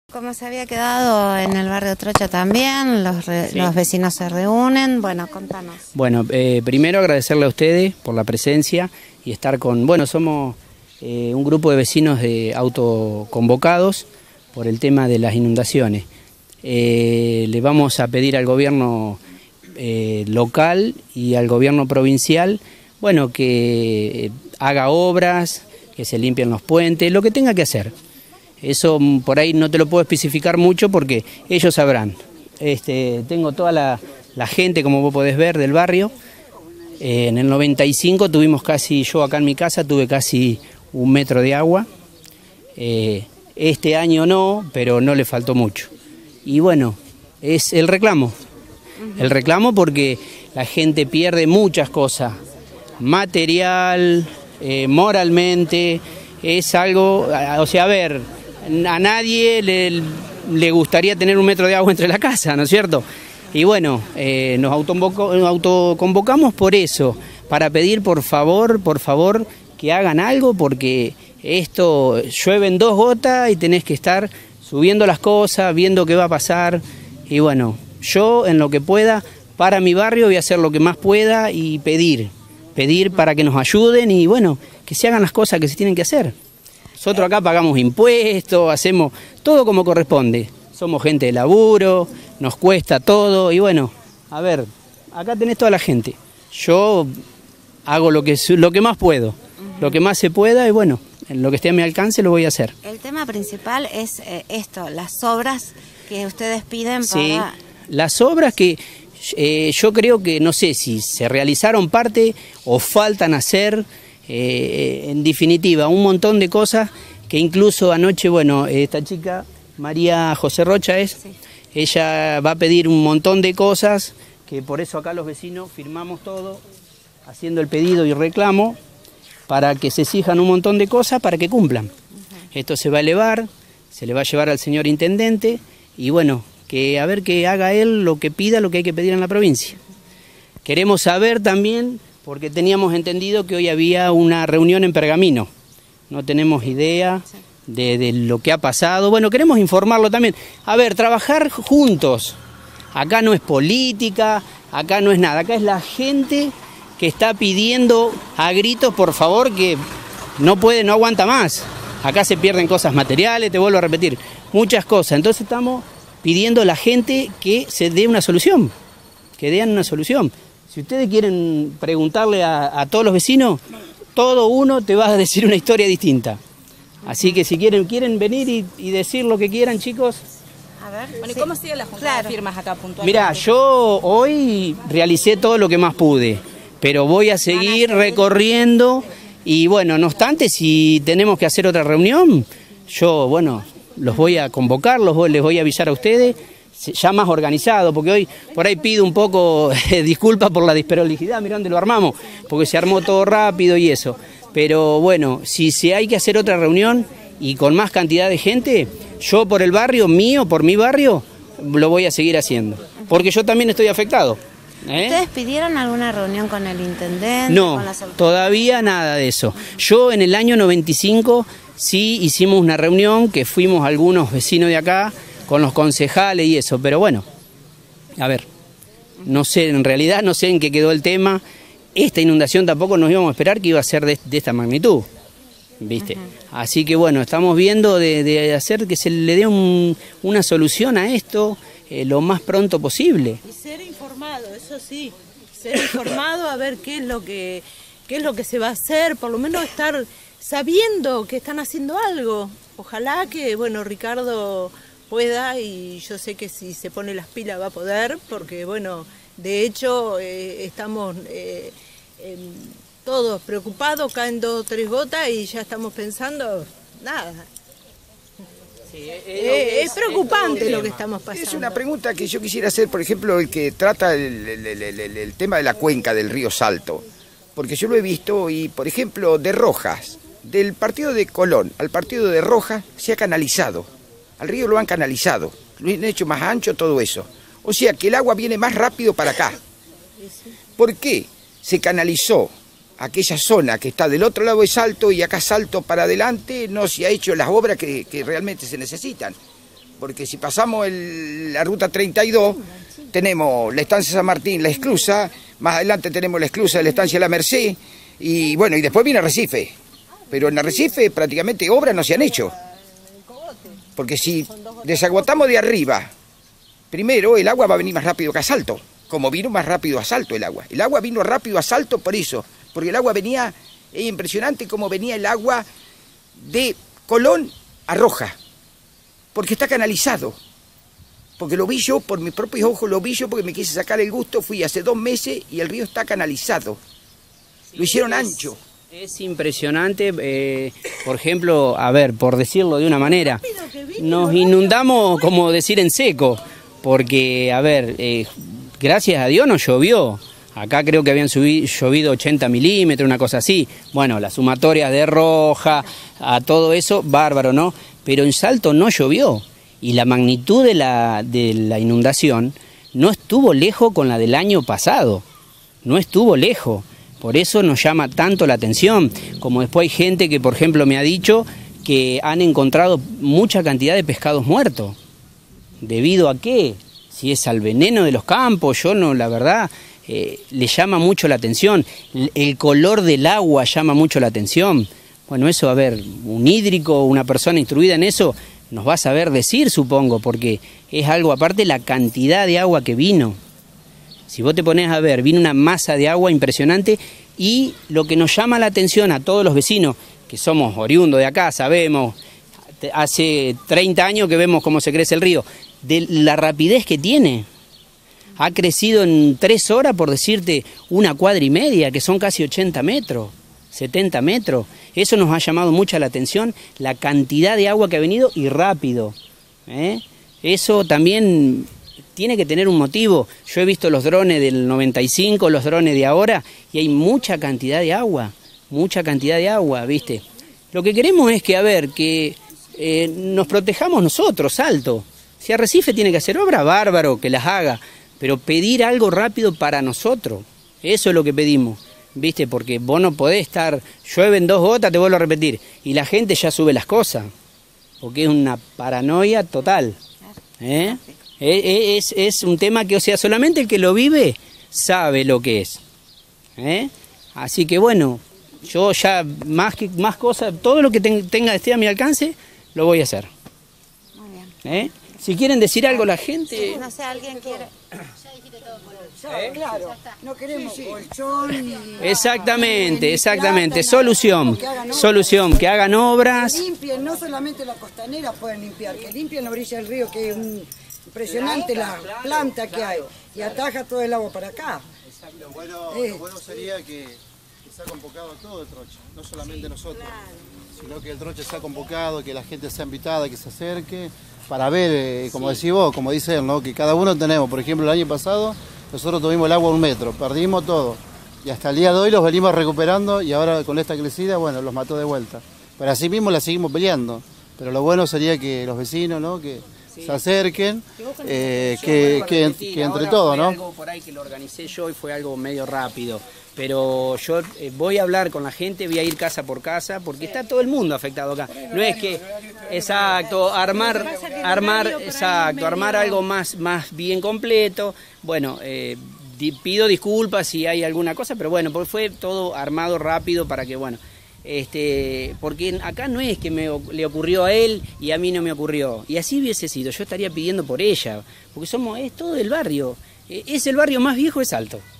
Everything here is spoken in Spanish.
Como se había quedado en el barrio Trocha también, los vecinos se reúnen. Bueno, contanos. Bueno, primero agradecerle a ustedes por la presencia y estar con... Bueno, somos un grupo de vecinos autoconvocados por el tema de las inundaciones. Le vamos a pedir al gobierno local y al gobierno provincial, bueno, que haga obras, que se limpien los puentes, lo que tenga que hacer. Eso por ahí no te lo puedo especificar mucho porque ellos sabrán. Tengo toda la gente, como vos podés ver, del barrio. En el 95 tuvimos casi, yo acá en mi casa tuve casi 1 metro de agua. Este año no, pero no le faltó mucho. Y bueno, es el reclamo. El reclamo porque la gente pierde muchas cosas. Material, moralmente, es algo, o sea, a ver... A nadie le gustaría tener 1 metro de agua entre la casa, ¿no es cierto? Y bueno, nos autoconvocamos por eso, para pedir por favor, que hagan algo, porque esto llueve en 2 gotas y tenés que estar subiendo las cosas, viendo qué va a pasar. Y bueno, yo en lo que pueda, para mi barrio voy a hacer lo que más pueda y pedir para que nos ayuden y bueno, que se hagan las cosas que se tienen que hacer. Nosotros acá pagamos impuestos, hacemos todo como corresponde. Somos gente de laburo, nos cuesta todo y bueno, a ver, acá tenés toda la gente. Yo hago lo que más puedo, lo que más se pueda y bueno, en lo que esté a mi alcance lo voy a hacer. El tema principal es esto, las obras que ustedes piden para... Sí, las obras que yo creo que no sé si se realizaron parte o faltan hacer. En definitiva, un montón de cosas que incluso anoche, bueno, esta chica, María José Rocha sí. Ella va a pedir un montón de cosas, que por eso acá los vecinos firmamos todo, haciendo el pedido y reclamo, para que se exijan un montón de cosas para que cumplan. Esto se va a elevar, se le va a llevar al señor intendente, y bueno, que a ver que haga él lo que pida, lo que hay que pedir en la provincia. Queremos saber también... porque teníamos entendido que hoy había una reunión en Pergamino. No tenemos idea de lo que ha pasado. Bueno, queremos informarlo también. A ver, trabajar juntos. Acá no es política, acá no es nada. Acá es la gente que está pidiendo a gritos, por favor, que no aguanta más. Acá se pierden cosas materiales, te vuelvo a repetir, muchas cosas. Entonces estamos pidiendo a la gente que se dé una solución, que den una solución. Si ustedes quieren preguntarle a todos los vecinos, todo uno te va a decir una historia distinta. Así que si quieren venir y decir lo que quieran, chicos. A ver, bueno, ¿y cómo sigue la junta de firmas acá puntualmente? Mirá, yo hoy realicé todo lo que más pude, pero voy a seguir recorriendo y bueno, no obstante, si tenemos que hacer otra reunión, yo, bueno, los voy a convocar, les voy a avisar a ustedes, ya más organizado, porque hoy por ahí pido un poco disculpas por la desprolijidad, mirá dónde lo armamos, porque se armó todo rápido y eso. Pero bueno, si hay que hacer otra reunión y con más cantidad de gente, yo por el barrio mío, por mi barrio, lo voy a seguir haciendo, porque yo también estoy afectado. ¿Ustedes pidieron alguna reunión con el intendente? No, todavía nada de eso. Yo en el año 95 sí hicimos una reunión que fuimos algunos vecinos de acá, con los concejales y eso, pero bueno, a ver, no sé, en realidad no sé en qué quedó el tema. Esta inundación tampoco nos íbamos a esperar que iba a ser de esta magnitud, ¿viste? Así que bueno, estamos viendo de hacer que se le dé una solución a esto lo más pronto posible. Y ser informado, eso sí, ser informado a ver qué es lo que se va a hacer, por lo menos estar sabiendo que están haciendo algo. Ojalá que, bueno, Ricardo pueda, y yo sé que si se pone las pilas va a poder, porque bueno, de hecho estamos todos preocupados, caen 2 o 3 gotas y ya estamos pensando, nada. Sí, es preocupante lo que estamos pasando. Es una pregunta que yo quisiera hacer, por ejemplo, el que trata el tema de la cuenca del río Salto, porque yo lo he visto y, por ejemplo, de Rojas, del partido de Colón al partido de Rojas se ha canalizado. Al río lo han canalizado, lo han hecho más ancho, todo eso. O sea que el agua viene más rápido para acá. ¿Por qué se canalizó aquella zona que está del otro lado de Salto y acá Salto para adelante? No se ha hecho las obras que realmente se necesitan. porque si pasamos la ruta 32, tenemos la estancia San Martín, la esclusa, más adelante tenemos la esclusa de la estancia La Merced, y bueno, y después viene Arrecife. Pero en Arrecife prácticamente obras no se han hecho. Porque si desaguantamos de arriba, primero el agua va a venir más rápido que a Salto, como vino más rápido a Salto el agua. El agua vino rápido a Salto por eso, porque el agua venía, es impresionante como venía el agua de Colón a Roja, porque está canalizado. Porque lo vi yo, por mis propios ojos lo vi yo, porque me quise sacar el gusto, fui hace 2 meses y el río está canalizado. Lo hicieron ancho. Es impresionante, por ejemplo, a ver, por decirlo de una manera, nos inundamos, como decir, en seco, porque, a ver, gracias a Dios no llovió. Acá creo que habían llovido 80 milímetros, una cosa así. Bueno, las sumatorias de Roja, a todo eso, bárbaro, ¿no? Pero en Salto no llovió, y la magnitud de la inundación no estuvo lejos con la del año pasado, no estuvo lejos. Por eso nos llama tanto la atención, como después hay gente que, por ejemplo, me ha dicho que han encontrado mucha cantidad de pescados muertos. ¿Debido a qué? Si es al veneno de los campos, yo no, la verdad, le llama mucho la atención. El color del agua llama mucho la atención. Bueno, eso, a ver, un hídrico, una persona instruida en eso, nos va a saber decir, supongo, porque es algo, aparte, la cantidad de agua que vino. Si vos te pones a ver, vino una masa de agua impresionante, y lo que nos llama la atención a todos los vecinos, que somos oriundos de acá, sabemos, hace 30 años que vemos cómo se crece el río, de la rapidez que tiene. Ha crecido en 3 horas, por decirte, 1,5 cuadras, que son casi 80 metros, 70 metros. Eso nos ha llamado mucho la atención, la cantidad de agua que ha venido y rápido. Eso también tiene que tener un motivo. Yo he visto los drones del 95, los drones de ahora, y hay mucha cantidad de agua, ¿viste? Lo que queremos es que, a ver, que nos protejamos nosotros, Salto. Si Arrecife tiene que hacer obra, bárbaro, que las haga, pero pedir algo rápido para nosotros, eso es lo que pedimos, ¿viste? Porque vos no podés estar, llueven 2 gotas, te vuelvo a repetir, y la gente ya sube las cosas, porque es una paranoia total, Es un tema que, o sea, solamente el que lo vive sabe lo que es. Así que bueno, yo ya más cosas, todo lo que esté a mi alcance, lo voy a hacer. Muy bien. Si quieren decir algo la gente... No sé, alguien quiere... Ya dijiste todo, claro, no queremos colchón. Exactamente. Solución, que hagan obras. Que limpien, no solamente la costanera pueden limpiar, que limpien la orilla del río, que es impresionante la planta que hay, y ataja todo el agua para acá. Lo bueno sería que sea convocado todo el troche, no solamente nosotros, sino que el troche sea convocado, que la gente sea invitada, que se acerque, para ver, como decís vos, como dice él, ¿no? Que cada uno tenemos. Por ejemplo, el año pasado nosotros tuvimos el agua a 1 metro, perdimos todo, y hasta el día de hoy los venimos recuperando, y ahora con esta crecida, bueno, los mató de vuelta. Pero así mismo la seguimos peleando, pero lo bueno sería que los vecinos, ¿no? Que se acerquen, que entre todos, ¿no? Algo por ahí que lo organicé yo y fue algo medio rápido, pero yo voy a hablar con la gente, voy a ir casa por casa, porque está todo el mundo afectado acá. No es que, armar algo más bien completo. Bueno, pido disculpas si hay alguna cosa, pero bueno, porque fue todo armado rápido para que, bueno, porque acá no es que le ocurrió a él y a mí no me ocurrió, y así hubiese sido, yo estaría pidiendo por ella, porque es todo el barrio, es el barrio más viejo de Salto.